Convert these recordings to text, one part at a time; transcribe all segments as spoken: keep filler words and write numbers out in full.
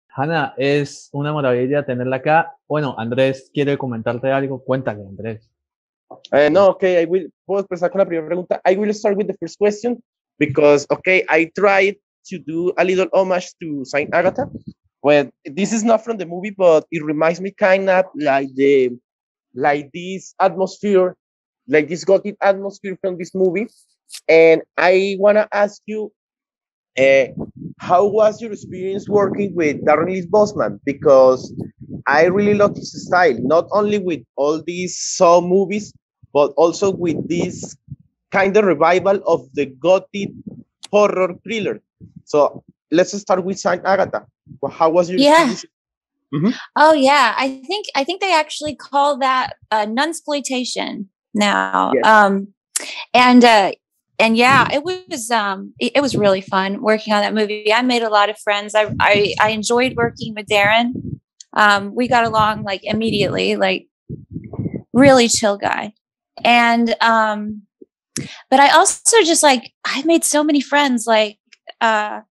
Hanna, es una maravilla tenerla acá. Bueno, Andrés quiere comentarte algo. Cuéntale, Andrés. Uh, no, okay, I will, puedo empezar con la primera pregunta. I will start with the first question because, okay, I tried to do a little homage to Saint Agatha. Well, this is not from the movie, but it reminds me kind of like the, like this atmosphere, like this gothic atmosphere from this movie. And I want to ask you, uh, how was your experience working with Darren Lynn Bousman? Because I really love his style, not only with all these Saw movies, but also with this kind of revival of the gothic horror thriller. So let's start with Saint Agatha. How was your Yeah. experience? Mm-hmm. Oh yeah. I think I think they actually call that uh nunsploitation now. Yes. Um and uh and yeah, it was um it, it was really fun working on that movie. I made a lot of friends. I I, I enjoyed working with Darren. Um we got along like immediately, like really chill guy. And um but I also just like I made so many friends, like uh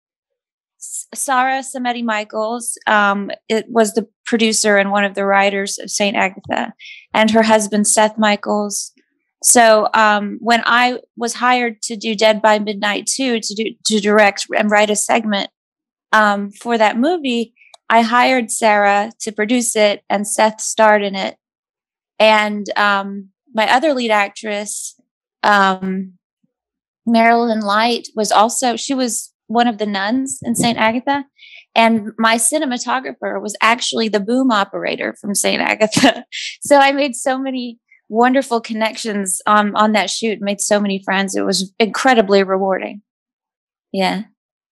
Sarah Samedi Michaels um, it was the producer and one of the writers of Saint Agatha, and her husband Seth Michaels. So um, when I was hired to do Dead by Midnight two, to do to direct and write a segment um, for that movie, I hired Sarah to produce it, and Seth starred in it. And um, my other lead actress, um, Marilyn Light, was also she was one of the nuns in Saint Agatha. And my cinematographer was actually the boom operator from Saint Agatha. So I made so many wonderful connections on, on that shoot, made so many friends. It was incredibly rewarding. Yeah.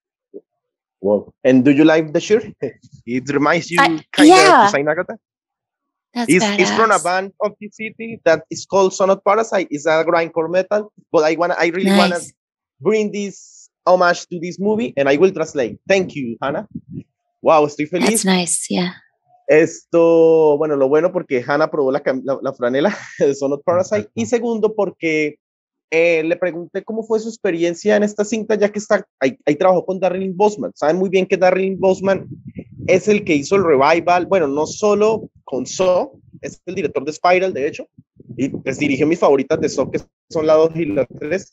Wow. And do you like the shirt? It reminds you I, kind yeah. of of Saint Agatha? That's It's, badass. it's from a band of the city that is called Son of Parasite. It's a grindcore metal, but I wanna, I really Nice. wanna bring this homage to this movie, and I will translate. Thank you, Hannah. Wow, estoy feliz. That's nice, yeah. Esto, bueno, lo bueno porque Hannah probó la, la, la franela de Son of Parasite. Y segundo, porque eh, le pregunté cómo fue su experiencia en esta cinta, ya que está, ahí, ahí trabajó con Darren Bousman. Saben muy bien que Darren Bousman es el que hizo el revival, bueno, no solo con Saw, es el director de Spiral, de hecho, y pues dirigió mis favoritas de Saw, que son la dos y la tres.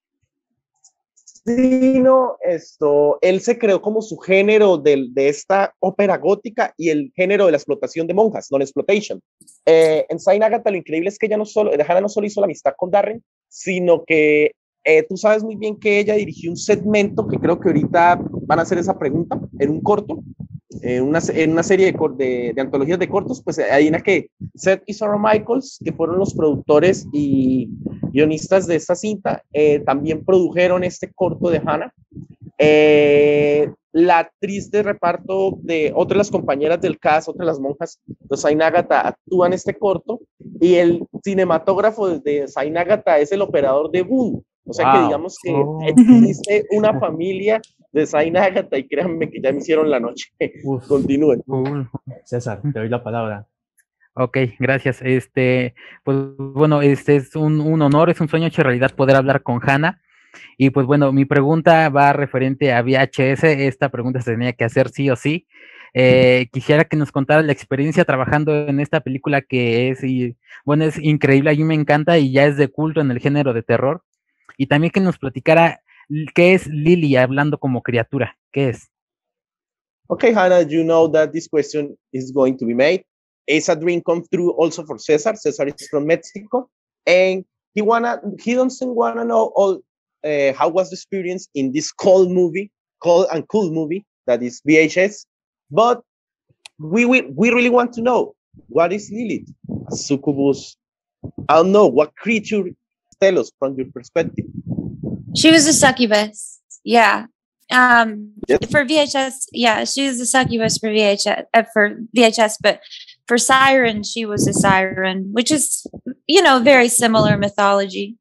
Sino esto, él se creó como su género de, de esta ópera gótica y el género de la explotación de monjas, non-exploitation. Eh, en Saint Agatha lo increíble es que ella no solo, Hannah no solo hizo la amistad con Darren, sino que eh, tú sabes muy bien que ella dirigió un segmento que creo que ahorita van a hacer esa pregunta en un corto, en una, en una serie de, de, de antologías de cortos, pues hay una que Seth y Sarah Michaels, que fueron los productores y guionistas de esta cinta, eh, también produjeron este corto de Hannah. Eh, la actriz de reparto de otra de las compañeras del cast, otra de las monjas de Saint Agatha, actúa en este corto, y el cinematógrafo de Saint Agatha es el operador de Boom. O sea wow. que digamos que oh. existe una familia de Saint Agatha, y créanme que ya me hicieron la noche. Uf. Continúen. Uh, César, te doy la palabra. Ok, gracias. Este, pues bueno, este es un, un honor, es un sueño hecho realidad poder hablar con Hannah. Y pues bueno, mi pregunta va referente a V H S. Esta pregunta se tenía que hacer sí o sí. Eh, quisiera que nos contara la experiencia trabajando en esta película que es, y, bueno, es increíble, a mí me encanta y ya es de culto en el género de terror. Y también que nos platicara qué es Lily hablando como criatura, ¿qué es? Okay, Hannah, you know that this question is going to be made. It's a dream come true also for Cesar. Cesar is from Mexico, and he wanna he doesn't wanna know all uh, how was the experience in this cold movie, cold and cool movie that is V H S. But we we, we really want to know, what is Lilith, a succubus? I don't know, what creature? Tell us from your perspective. She was a succubus. Yeah. Um, yes. For V H S, yeah, she was a succubus for V H S, uh, for V H S, but for Siren, she was a siren, which is, you know, very similar mythology.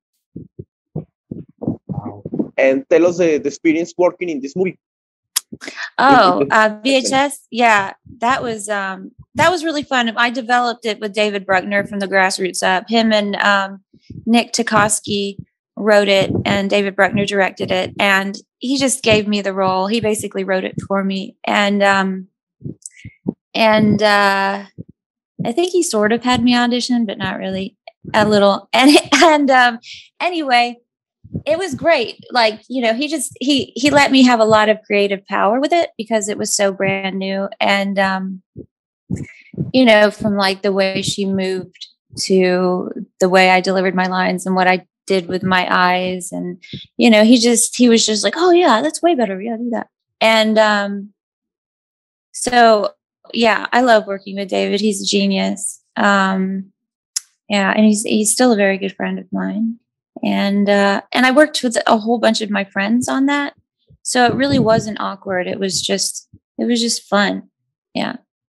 And tell us the, the experience working in this movie. Oh, uh, V H S, yeah, that was um, that was really fun. I developed it with David Bruckner from the Grassroots Up. Him and um, Nick Tukoski wrote it, and David Bruckner directed it, and he just gave me the role. He basically wrote it for me, and um, and uh, I think he sort of had me audition, but not really. A little, and and um, anyway, it was great. Like, you know, he just he he let me have a lot of creative power with it because it was so brand new, and um, you know, from like the way she moved to the way I delivered my lines and what I did with my eyes, and you know, he just he was just like, oh yeah, that's way better. Yeah, do that. And um, so yeah, I love working with David. He's a genius. Um, Yeah, and he's he's still a very good friend of mine, and uh, and I worked with a whole bunch of my friends on that, so it really wasn't awkward. It was just it was just fun. Yeah.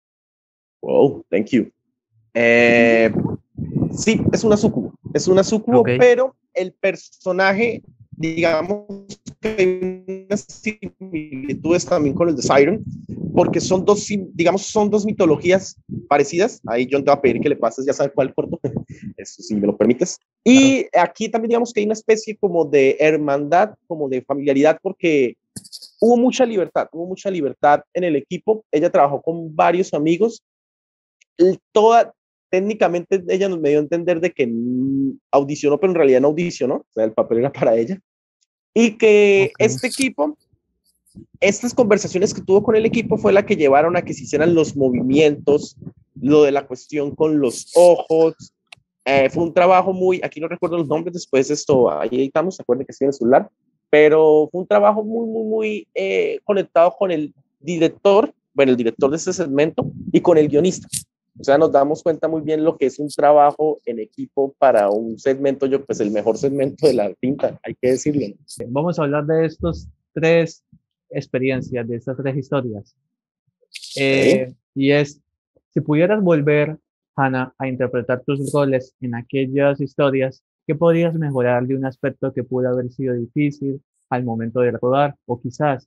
Wow, thank you. Eh, sí, es una sucubo, es una sucubo, okay. Pero el personaje, digamos que hay unas similitudes también con el de Siren, porque son dos, digamos, son dos mitologías parecidas. Ahí John te va a pedir que le pases, ya sabes cuál corto, eso si me lo permites. Y aquí también digamos que hay una especie como de hermandad, como de familiaridad, porque hubo mucha libertad, hubo mucha libertad en el equipo. Ella trabajó con varios amigos. Toda, técnicamente ella nos me dio a entender de que audicionó, pero en realidad no audicionó, o sea, el papel era para ella. Y que okay. este equipo, estas conversaciones que tuvo con el equipo fue la que llevaron a que se hicieran los movimientos, lo de la cuestión con los ojos. Eh, fue un trabajo muy, aquí no recuerdo los nombres, después esto, ahí estamos, se acuerdan que estoy en el celular, pero fue un trabajo muy, muy, muy eh, conectado con el director, bueno, el director de este segmento y con el guionista. O sea, nos damos cuenta muy bien lo que es un trabajo en equipo para un segmento, yo pues el mejor segmento de la tinta, hay que decirlo. Vamos a hablar de estos tres experiencias, de estas tres historias. Eh, ¿Sí? Y es, si pudieras volver, Hannah, a interpretar tus roles en aquellas historias, ¿qué podrías mejorar de un aspecto que pudo haber sido difícil al momento de rodar? O quizás,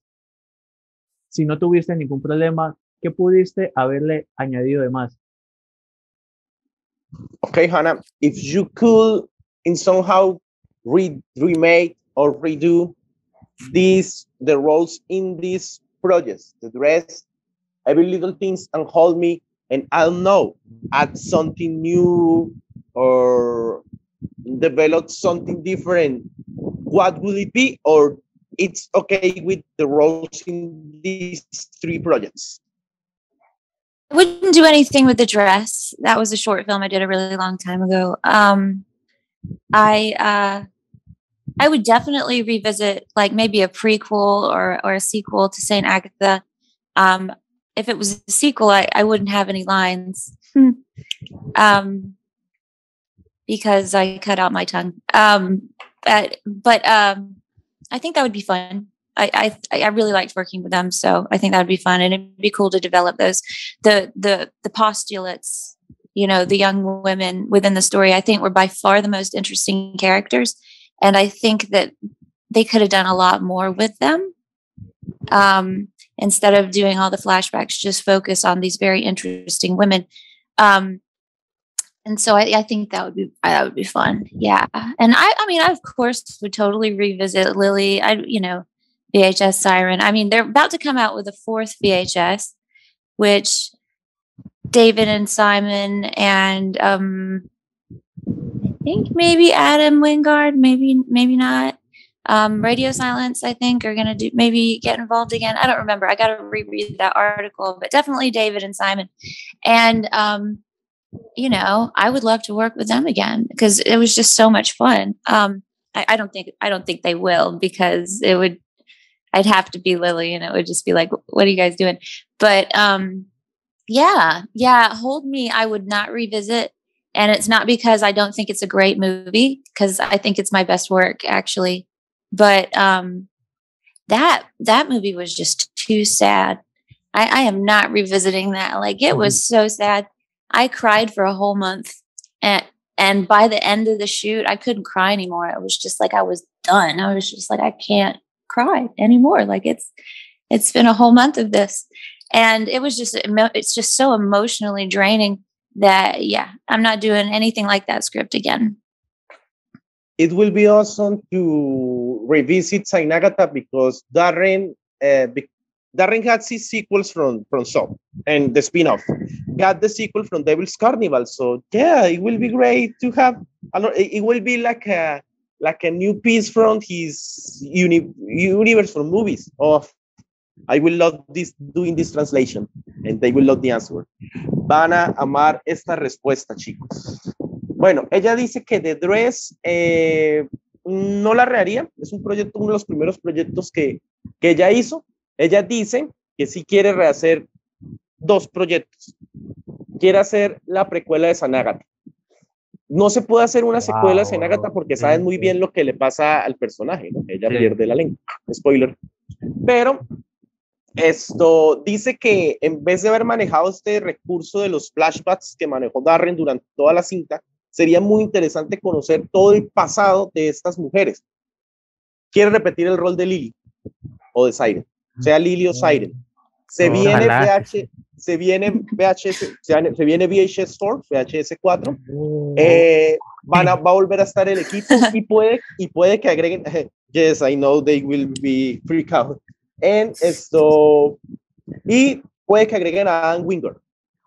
si no tuviste ningún problema, ¿qué pudiste haberle añadido de más? Okay, Hannah, if you could in somehow re remake or redo these the roles in these projects, the dress, every little things, and hold me, and I'll know, add something new or develop something different, what would it be? Or it's okay with the roles in these three projects? I wouldn't do anything with the dress. That was a short film I did a really long time ago. Um, I uh, I would definitely revisit like maybe a prequel or or a sequel to Saint Agatha. Um, if it was a sequel, I, I wouldn't have any lines um, because I cut out my tongue. Um, but but um, I think that would be fun. I, I I really liked working with them, so I think that would be fun, and it'd be cool to develop those the the the postulates. You know, the young women within the story, I think, were by far the most interesting characters, and I think that they could have done a lot more with them. Um, instead of doing all the flashbacks, just focus on these very interesting women. Um, and so I, I think that would be that would be fun. Yeah, and I I mean, I of course would totally revisit Lily. I you know. V H S Siren. I mean, they're about to come out with a fourth V H S, which David and Simon and um, I think maybe Adam Wingard, maybe maybe not. Um, Radio Silence, I think, are gonna do maybe get involved again. I don't remember. I got to reread that article, but definitely David and Simon. And um, you know, I would love to work with them again because it was just so much fun. Um, I, I don't think I don't think they will because it would. I'd have to be Lily and it would just be like, what are you guys doing? But um, yeah, yeah, Hold Me, I would not revisit. And it's not because I don't think it's a great movie, because I think it's my best work, actually. But um, that that movie was just too sad. I, I am not revisiting that. Like, it was so sad. I cried for a whole month. And, and by the end of the shoot, I couldn't cry anymore. It was just like I was done. I was just like, I can't cry anymore. Like it's it's been a whole month of this, and it was just it's just so emotionally draining that yeah, I'm not doing anything like that script again. It will be awesome to revisit Saint Agatha because Darren uh, Darren had his sequels from from Saw and the spin-off. Got the sequel from Devil's Carnival. So yeah, it will be great to have. I don't, it will be like a like a new piece from his uni, universe from movies. Oh, I will love this doing this translation, and they will love the answer. Van a amar esta respuesta, chicos. Bueno, ella dice que The Dress eh, no la reharía. Es un proyecto, uno de los primeros proyectos que, que ella hizo. Ella dice que sí quiere rehacer dos proyectos. Quiere hacer la precuela de San Ágata. No se puede hacer una secuela wow, de San Ágata porque sí, saben muy bien lo que le pasa al personaje, ¿no? Ella sí. pierde la lengua. Spoiler. Pero esto dice que en vez de haber manejado este recurso de los flashbacks que manejó Darren durante toda la cinta, sería muy interesante conocer todo el pasado de estas mujeres. Quiere repetir el rol de Lily o de Siren. Sea Lily o Siren. Se viene V H, se viene V H S, se viene V H S Store, V H S cuatro. Eh, van a, va a volver a estar el equipo y puede, y puede que agreguen. Yes, I know they will be freak out. En esto y puede que agreguen a Anne Winger.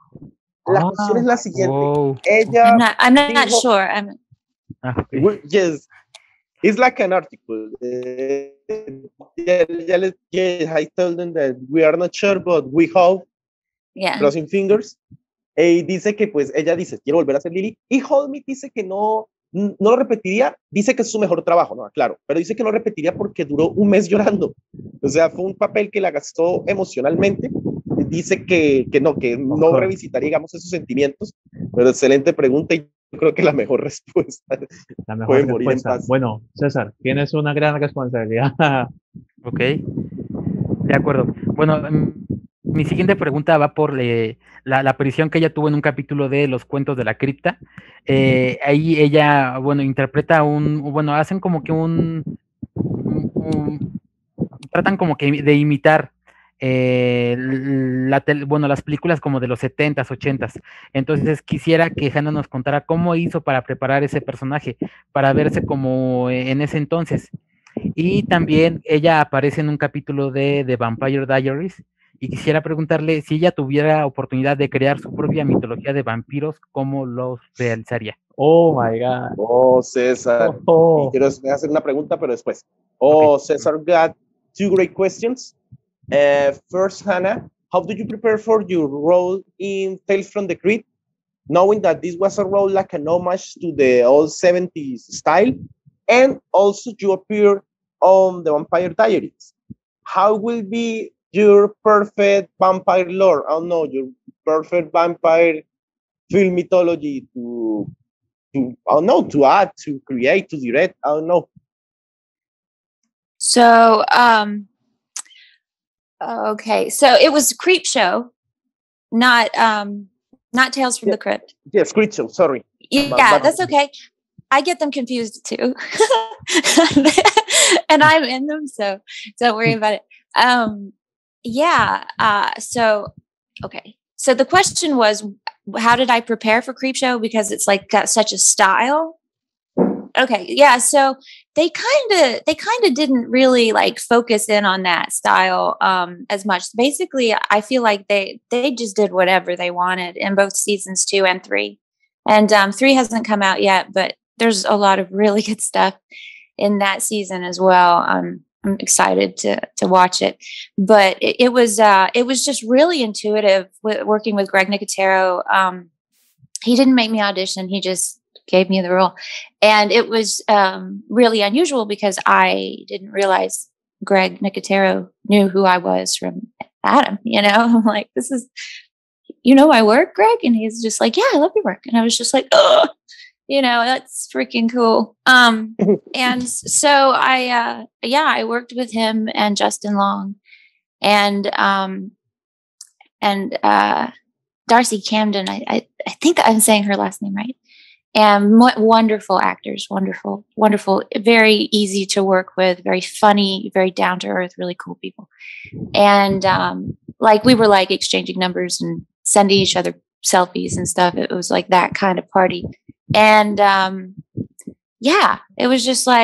La oh, cuestión es la siguiente. Oh. Ella. I'm not, I'm not dijo, sure. I'm... Okay. Yes. It's like an article. Uh, yeah, yeah, yeah, I told them that we are not sure, but we hope. Yeah. Crossing fingers. Y dice que, pues, ella dice, quiero volver a ser Lily. Y Holmit dice que no, no lo repetiría. Dice que es su mejor trabajo, ¿no? Claro. Pero dice que no repetiría porque duró un mes llorando. O sea, fue un papel que la gastó emocionalmente. Dice que, que no, que no revisitaría, digamos, esos sentimientos. Pero excelente pregunta y yo creo que la mejor respuesta. La mejor respuesta. Bueno, César, tienes una gran responsabilidad. Ok, de acuerdo. Bueno, mi siguiente pregunta va por eh, la, la aparición que ella tuvo en un capítulo de Los Cuentos de la Cripta. Eh, ahí ella, bueno, interpreta un, bueno, hacen como que un, un, un tratan como que de imitar Eh, la tel, bueno, las películas como de los setentas, ochentas. Entonces quisiera que Hannah nos contara cómo hizo para preparar ese personaje, para verse como en ese entonces. Y también ella aparece en un capítulo de The Vampire Diaries y quisiera preguntarle si ella tuviera oportunidad de crear su propia mitología de vampiros, ¿cómo los realizaría? Oh my God. Oh, César. Oh. Y quiero hacer una pregunta, pero después. Oh, okay. César got two great questions. Uh, first, Hannah, how did you prepare for your role in Tales from the Crypt, knowing that this was a role like an homage to the old seventies style, and also you appear on the Vampire Diaries? How will be your perfect vampire lore? I don't know, your perfect vampire film mythology to, to I don't know, to add, to create, to direct, I don't know. So, um, okay, so it was Creep Show, not um, not Tales from yeah. the Crypt. Yes, Creep Show. Sorry. Yeah, but, that's okay. I get them confused too, and I'm in them, so don't worry about it. Um, yeah. Uh, so okay. So the question was, how did I prepare for Creep Show? Because it's like got such a style. Okay, yeah. So they kind of they kind of didn't really like focus in on that style um, as much. Basically, I feel like they they just did whatever they wanted in both seasons two and three, and um, three hasn't come out yet, but there's a lot of really good stuff in that season as well. Um, I'm excited to to watch it, but it, it was uh, it was just really intuitive with, working with Greg Nicotero. Um, he didn't make me audition; he just gave me the role, and it was um, really unusual because I didn't realize Greg Nicotero knew who I was from Adam. You know, I'm like, this is, you know, my work, Greg, and he's just like, yeah, I love your work, and I was just like, oh, you know, that's freaking cool. Um, and so I, uh, yeah, I worked with him and Justin Long, and um, and uh, Darcy Camden. I, I I think I'm saying her last name right. And wonderful actors, wonderful, wonderful, very easy to work with, very funny, very down to earth, really cool people. And um, like we were like exchanging numbers and sending each other selfies and stuff. It was like that kind of party. And um, yeah, it was just like,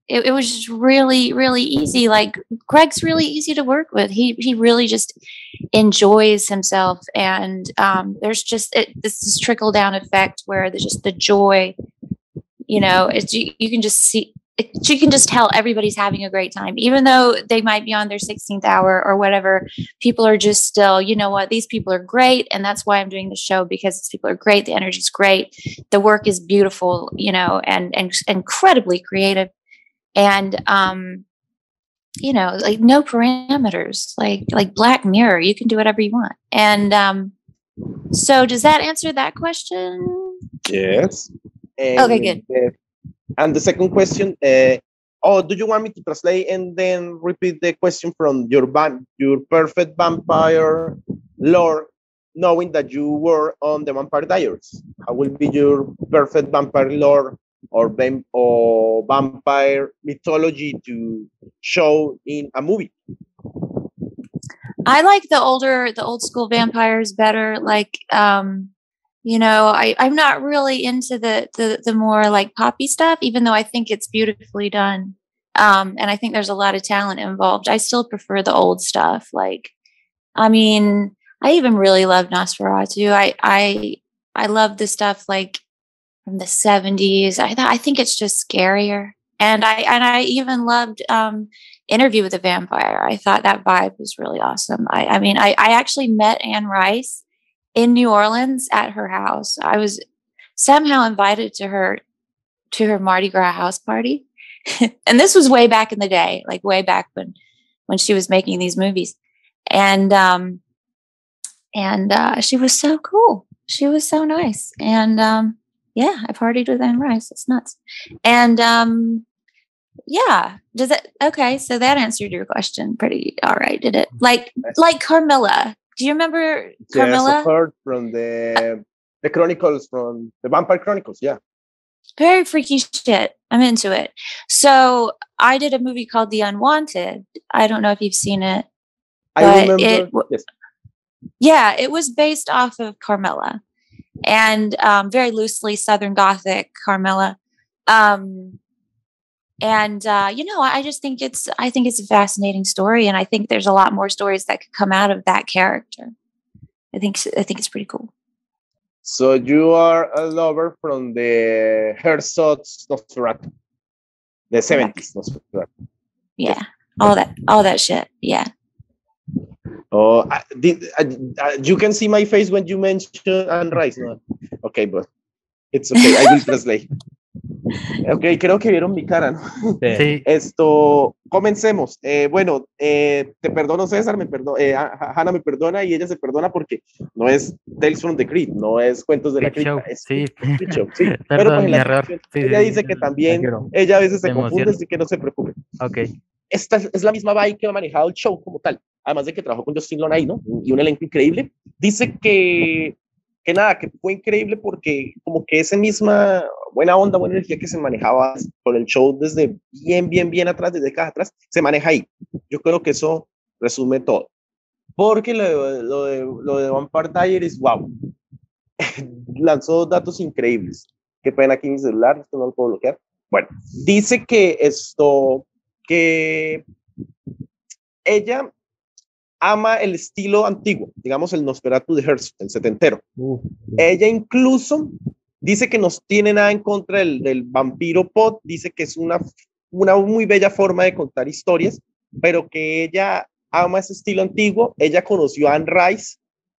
it, it was just really, really easy. Like Greg's really easy to work with. He he really just enjoys himself, and um, there's just it, this, this trickle down effect where there's just the joy. You know, it's you, you can just see. It, you can just tell everybody's having a great time, even though they might be on their sixteenth hour or whatever. People are just still, you know what, these people are great. And that's why I'm doing the show, because these people are great. The energy is great. The work is beautiful, you know, and, and incredibly creative. And, um, you know, like no parameters, like, like Black Mirror, you can do whatever you want. And, um, so does that answer that question? Yes. And okay, good. Uh, And the second question, uh, oh, do you want me to translate and then repeat the question from your van, your perfect vampire lore, knowing that you were on the Vampire Diaries? How will be your perfect vampire lore or, vamp or vampire mythology to show in a movie? I like the older, the old school vampires better. Like, um, you know, I, I'm not really into the, the, the more like poppy stuff, even though I think it's beautifully done. Um, and I think there's a lot of talent involved. I still prefer the old stuff. Like, I mean, I even really love Nosferatu. I, I, I love the stuff like from the seventies. I th- I think it's just scarier. And I, and I even loved, um, Interview with a Vampire. I thought that vibe was really awesome. I, I mean, I, I actually met Anne Rice in New Orleans at her house. I was somehow invited to her to her Mardi Gras house party. And this was way back in the day, like way back when when she was making these movies. And um and uh she was so cool. She was so nice. And um yeah, I partied with Anne Rice. It's nuts. And um yeah, does it okay, so that answered your question pretty all right, did it? Like like Carmilla. Do you remember Carmilla? Yes, I've heard from the the Chronicles, from the Vampire Chronicles, yeah. Very freaky shit. I'm into it. So I did a movie called The Unwanted. I don't know if you've seen it. I remember. It, yes. Yeah, it was based off of Carmilla, and um, very loosely Southern Gothic Carmilla. Um, and uh, you know, I just think it's I think it's a fascinating story, and I think there's a lot more stories that could come out of that character. I think I think it's pretty cool. So you are a lover from the Herzog's Nosferatu, the seventies Nosferatu. Yeah, all that, all that shit. Yeah. Oh, I, did, I, you can see my face when you mention Anne Rice, ¿no? Okay, but it's okay. I will translate. Ok, creo que vieron mi cara, ¿no? Sí. Esto, comencemos. Eh, bueno, eh, te perdono, César, me perdo, eh, Hannah me perdona y ella se perdona porque no es Tales from the Crypt, no es Cuentos de la Cripta, es sí. Show, sí. Perdón, Pero pues en mi la error. sí, sí, ella dice sí, que también, quiero. ella a veces se Me confunde, emociona. así que no se preocupe. Ok. Esta es la misma vibe que ha manejado el show como tal, además de que trabajó con Justin Long ahí, ¿no? Y un elenco increíble. Dice que, que nada, que fue increíble porque como que esa misma buena onda, buena energía que se manejaba con el show desde bien, bien, bien atrás, desde décadas atrás, se maneja ahí. Yo creo que eso resume todo. Porque lo de, lo de, lo de Vampire Diaries, wow, lanzó datos increíbles. Qué pena aquí mi celular, esto no lo puedo bloquear. Bueno, dice que esto, que ella ama el estilo antiguo, digamos el Nosferatu de Herzog, el setentero. Uh, ella incluso dice que no tiene nada en contra del, del vampiro pot, dice que es una, una muy bella forma de contar historias, pero que ella ama ese estilo antiguo. Ella conoció a Anne Rice,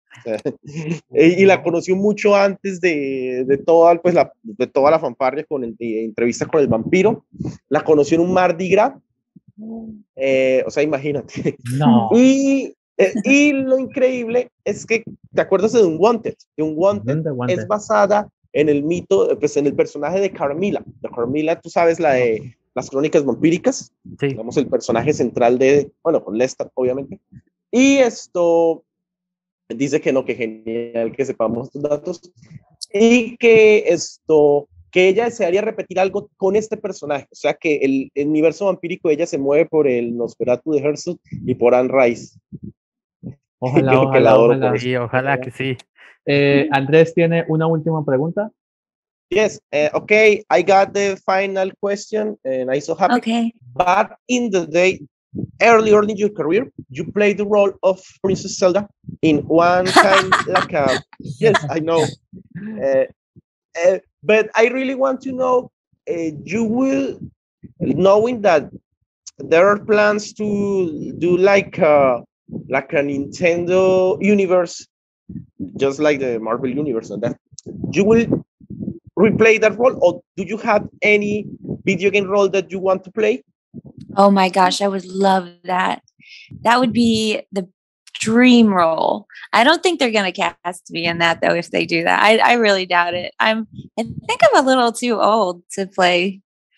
y la conoció mucho antes de, de, toda, pues la, de toda la fanfarria con el, de entrevista con el vampiro. La conoció en un Mardi Gras. Eh, o sea, imagínate. No. Y, eh, y lo increíble es que, ¿te acuerdas de Unwanted? De Unwanted Wanted. es basada en el mito, pues en el personaje de Carmilla. De Carmilla, tú sabes, la de las crónicas vampíricas. Sí. Digamos, el personaje central de, bueno, con Lestat, obviamente. Y esto dice que no, que genial que sepamos estos datos. Y que esto... que ella desearía repetir algo con este personaje, o sea que el, el universo vampírico ella se mueve por el Nosferatu de Herzog y por Anne Rice. Ojalá, Creo ojalá, que la adoro ojalá. por Sí, ojalá que sí. Eh, Andrés tiene una última pregunta. Yes. Uh, okay. I got the final question, and I'm so happy. Okay. But in the day, earlier in your career, you played the role of Princess Zelda in one kind like a. Yes, I know. Uh, uh, but I really want to know. Uh, you will, knowing that there are plans to do like a, like a Nintendo universe, just like the Marvel universe, and that you will replay that role, or do you have any video game role that you want to play? Oh my gosh, I would love that. That would be the dream role. I don't think they're going to cast me in that though if they do that. I, I really doubt it. I'm I think I'm a little too old to play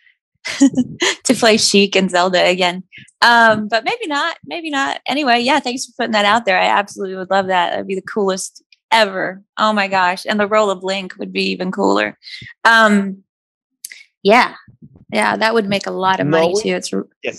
to play Sheik and Zelda again. Um, but maybe not. Maybe not. Anyway, yeah, thanks for putting that out there. I absolutely would love that. That'd be the coolest ever. Oh my gosh. And the role of Link would be even cooler. Um, yeah. Yeah, that would make a lot of money No, too. It's yes.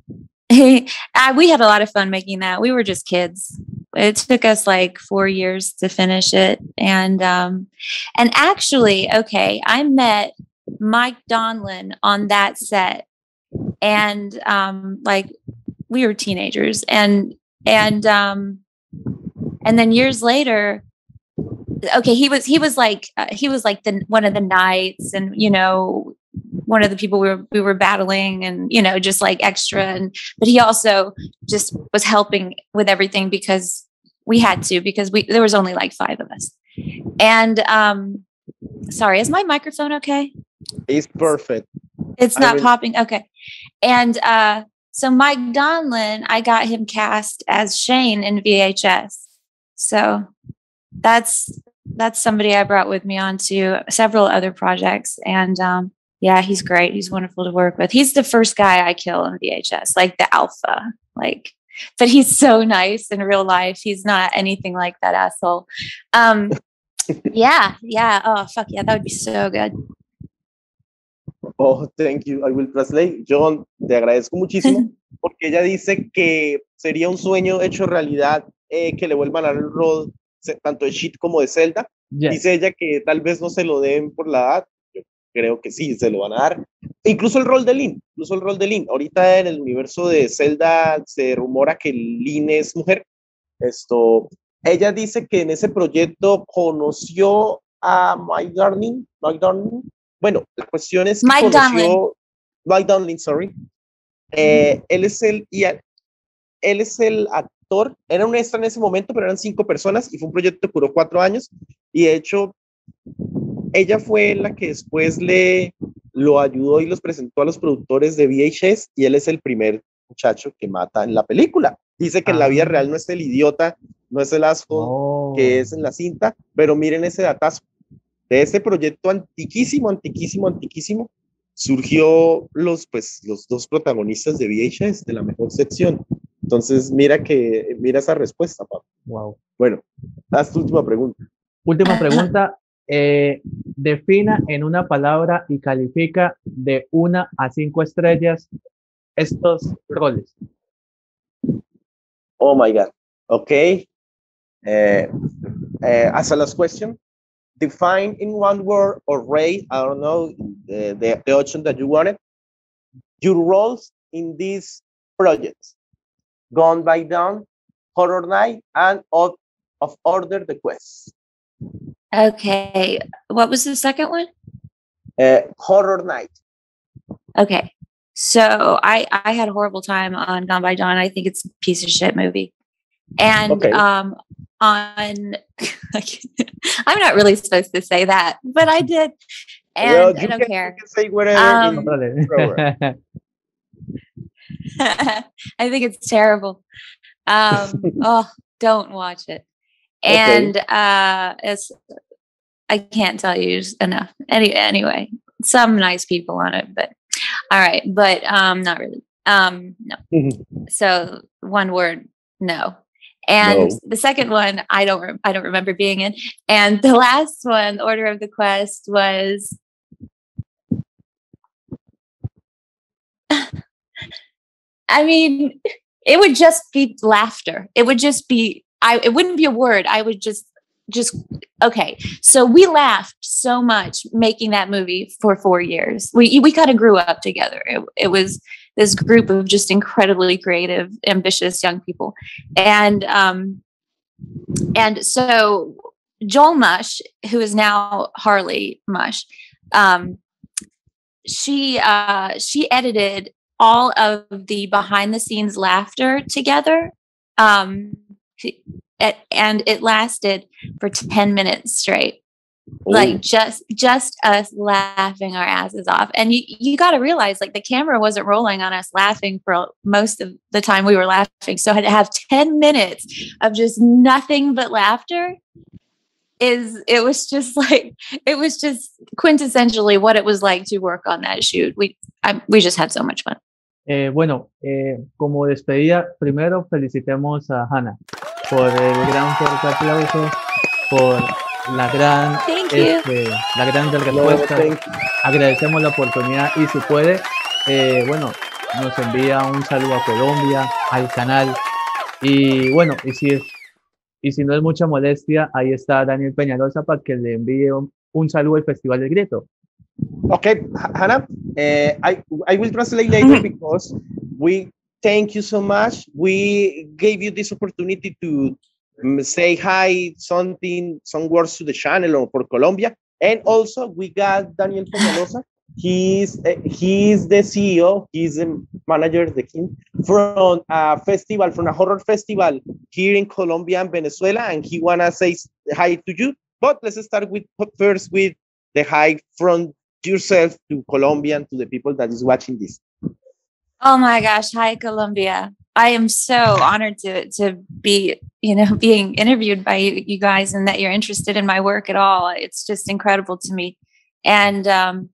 uh, we had a lot of fun making that. We were just kids. It took us like four years to finish it. And um, and actually, okay, I met Mike Donlin on that set. And um, like we were teenagers. And and um, and then years later, okay, he was he was like uh, he was like the one of the knights, and you know, one of the people we were we were battling, and you know, just like extra. And but he also just was helping with everything because we had to, because we there was only like five of us. And um, sorry, is my microphone okay? It's perfect. It's not really- popping. Okay. And uh, so Mike Donlin, I got him cast as Shane in V H S. So that's that's somebody I brought with me on to several other projects. And um, yeah, he's great. He's wonderful to work with. He's the first guy I kill in V H S, like the alpha. Like, but he's so nice in real life. He's not anything like that asshole. Um, yeah, yeah. Oh, fuck yeah, that would be so good. Oh, thank you. I will translate. John, te agradezco muchísimo porque ella dice que sería un sueño hecho realidad eh, que le vuelvan a dar el rol tanto de Sheik como de Zelda. Yes. Dice ella que tal vez no se lo den por la edad. Yo creo que sí, se lo van a dar. Incluso el rol de Link, incluso el rol de Link. Ahorita en el universo de Zelda se rumora que Link es mujer. Esto, ella dice que en ese proyecto conoció a Mike Darling, Mike Darling. Bueno, la cuestión es que Mike conoció Mike Darling, sorry. Eh, él es el y él es el actor. Era un extra en ese momento, pero eran cinco personas y fue un proyecto que duró cuatro años. Y de hecho, ella fue la que después le lo ayudó y los presentó a los productores de V H S, y él es el primer muchacho que mata en la película. Dice que ah. en la vida real no es el idiota, no es el asco oh. que es en la cinta, pero miren ese datazo. De este proyecto antiquísimo, antiquísimo, antiquísimo, surgió los, pues, los dos protagonistas de V H S, de la mejor sección. Entonces, mira que, mira esa respuesta, Pablo. Wow. Bueno, haz tu última pregunta. Última pregunta. Eh, defina en una palabra y califica de una a cinco estrellas estos roles. Oh my God. Okay. Uh, uh, as a last question, define in one word or rate, I don't know, the, the, the option that you wanted, your roles in these projects. Gone by Dawn, Horror Night, and of, of Order the Quest. Okay. What was the second one? Uh, Horror Night. Okay. So I, I had a horrible time on Gone by Dawn. I think it's a piece of shit movie. And okay. um, on, I'm not really supposed to say that, but I did. And well, I don't can, care. You can say whatever. Um, I think it's terrible. Um, oh, don't watch it. And okay. uh, it's, I can't tell you enough. Any, anyway, some nice people on it, but all right. But um, not really. Um, no. So one word, no. And no. The second one, I don't, re- I don't remember being in. And the last one, Order of the Quest, was. I mean, it would just be laughter. It would just be, I, it wouldn't be a word. I would just just okay. So we laughed so much making that movie for four years. We we kind of grew up together. It, it was this group of just incredibly creative, ambitious young people, and um, and so Joel Mush, who is now Harley Mush, um, she uh, she edited all of the behind the scenes laughter together. Um, it, and it lasted for ten minutes straight. Ooh. Like just, just us laughing our asses off. And you, you got to realize like the camera wasn't rolling on us laughing for most of the time we were laughing. So to have ten minutes of just nothing but laughter is, it was just like, it was just quintessentially what it was like to work on that shoot. We, I, we just had so much fun. Eh, bueno, eh, como despedida, primero felicitemos a Hannah por el gran fuerte aplauso, por la gran, este, la gran respuesta. Agradecemos la oportunidad y si puede, eh, bueno, nos envía un saludo a Colombia, al canal y bueno, y si, es, y si no es mucha molestia, ahí está Daniel Peñalosa para que le envíe un, un saludo al Festival del Grito. Okay, Hannah, uh, I, I will translate later because we thank you so much. We gave you this opportunity to um, say hi, something, some words to the channel or for Colombia. And also we got Daniel Peñalosa. He's, uh, he's the C E O, he's the manager, the king, from a festival, from a horror festival here in Colombia and Venezuela. And he wanna say hi to you. But let's start with first with the hi from yourself to Colombia and to the people that is watching this. Oh my gosh. Hi, Colombia. I am so honored to, to be, you know, being interviewed by you, you guys and that you're interested in my work at all. It's just incredible to me. And um,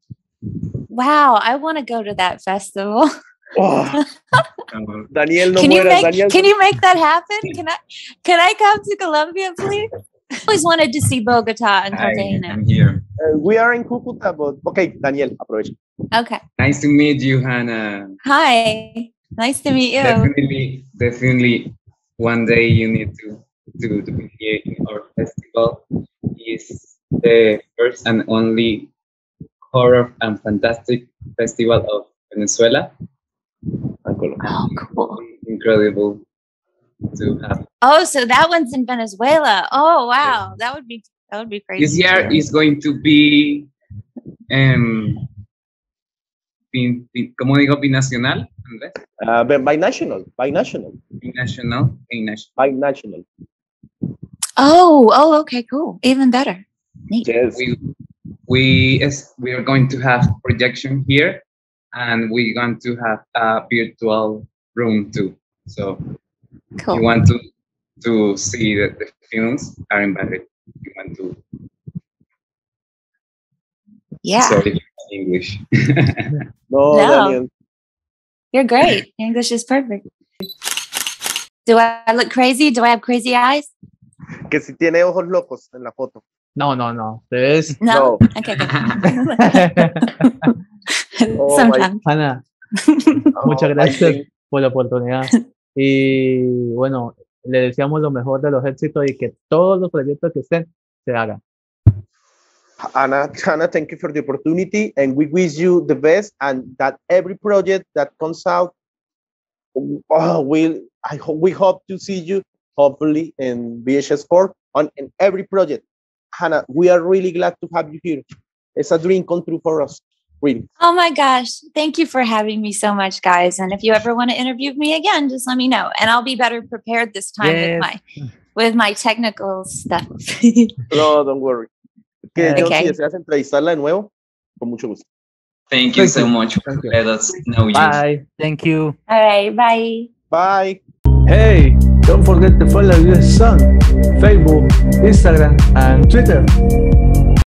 wow, I want to go to that festival. Oh. Daniel, no can, you make, Daniel. can you make that happen? Can I, can I come to Colombia, please? I always wanted to see Bogota and Cartagena. I'm here. Uh, we are in Cúcuta, but okay, Daniel, approach. Okay. Nice to meet you, Hannah. Hi. Nice to meet you. Definitely, definitely, one day you need to to, to be here in our festival. It's the first and only horror and fantastic festival of Venezuela. Oh, cool. Incredible to have. Oh, so that one's in Venezuela. Oh, wow. That would be that would be crazy. This year too. is going to be um bin, bin, ¿cómo digo binacional? Uh, binational, binational. Binational, binational. Binational. Oh, oh, okay, cool. Even better. Neat. Yes. We we we are going to have projection here, and we're going to have a virtual room too. So cool. You want to to see the, the films are invited. You want to. Yeah. Sorry, English. no, no. Daniel. You're great. Your English is perfect. Do I look crazy? Do I have crazy eyes? Que si tiene ojos locos en la foto. No, no, no. Ustedes. No. no. Okay, good. oh, Sometimes. Hannah, oh, muchas gracias por la oportunidad. Y bueno, le deseamos lo mejor de los éxitos y que todos los proyectos que estén se hagan. Anna, Hannah, thank you for the opportunity, and we wish you the best, and that every project that comes out, oh, we'll, I hope we hope to see you, hopefully, in V H S four on in every project. Hannah, we are really glad to have you here. It's a dream come true for us, really. Oh my gosh. Thank you for having me so much, guys. And if you ever want to interview me again, just let me know. And I'll be better prepared this time Yes. with my with my technical stuff. No, don't worry. Que Okay. John, si deseas entrevistarla de nuevo, con mucho gusto. Thank you Thank so you. much for Thank you. letting us know you. Bye. Thank you. All right. Bye. Bye. Hey, don't forget to follow your son, Facebook, Instagram, and Twitter.